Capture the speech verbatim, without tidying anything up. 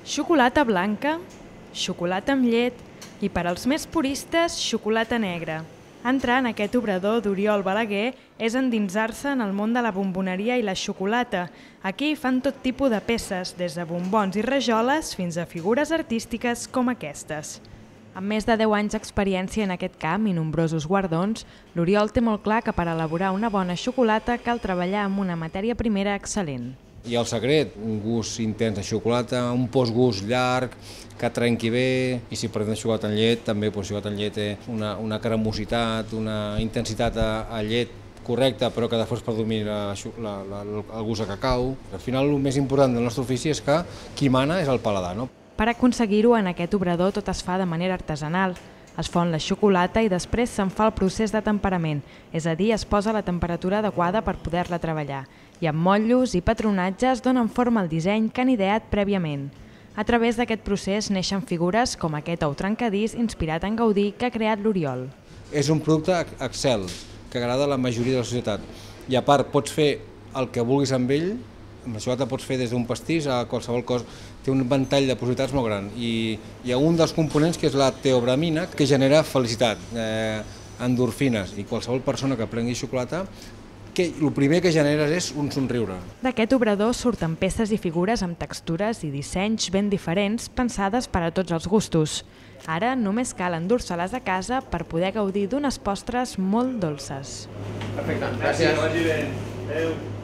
xocolata blanca, xocolata amb llet i, per als més puristes, xocolata negra. Entrar en aquest obrador d'Oriol Balaguer és endinsar-se en el món de la bomboneria i la xocolata. Aquí fan tot tipus de peces, des de bombons i rajoles fins a figures artístiques com aquestes. Amb més de deu anys d'experiència en aquest camp i nombrosos guardons, l'Oriol té molt clar que per elaborar una bona xocolata cal treballar amb una matèria primera excel·lent. I el secret, un gust intens de xocolata, un postgust llarg, que trenqui bé, i si parlem de xocolata amb llet, també doncs, xocolata amb llet té una, una cremositat, una intensitat a, a llet correcta, però que després predomina la, la, el gust de cacau. Al final, el més important del nostre ofici és que qui mana és el paladar, no? Per aconseguir-ho, en aquest obrador tot es fa de manera artesanal. Es fon la xocolata i després se'n fa el procés de temperament, és a dir, es posa la temperatura adequada per poder-la treballar, i amb motllos i patronatges donen forma al disseny que han ideat prèviament. A través d'aquest procés neixen figures com aquest ou trencadís inspirat en Gaudí que ha creat l'Oriol. És un producte excel, que agrada a la majoria de la societat, i a part pots fer el que vulguis amb ell. Amb la xocolata pots fer des d'un pastís a qualsevol cosa, té un ventall de possibilitats molt gran, i hi ha un dels components que és la teobramina, que genera felicitat, eh, endorfines, i qualsevol persona que prengui xocolata, que el primer que genera és un somriure. D'aquest obrador surten peces i figures amb textures i dissenys ben diferents pensades per a tots els gustos. Ara només cal endur-se-les a casa per poder gaudir d'unes postres molt dolces. Perfecte, gràcies.